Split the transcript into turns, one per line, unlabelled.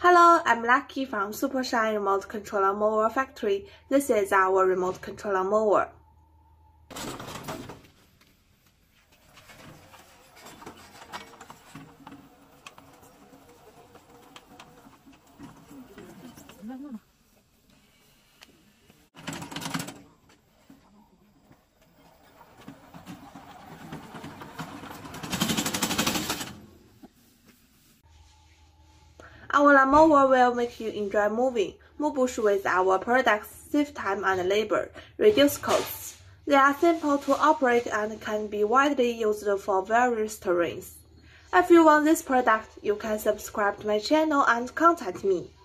Hello, I'm Lucky from Supershine Remote Controller Mower Factory. This is our remote controller mower. Our lawnmower will make you enjoy moving, move bush with our products, save time and labor, reduce costs. They are simple to operate and can be widely used for various terrains. If you want this product, you can subscribe to my channel and contact me.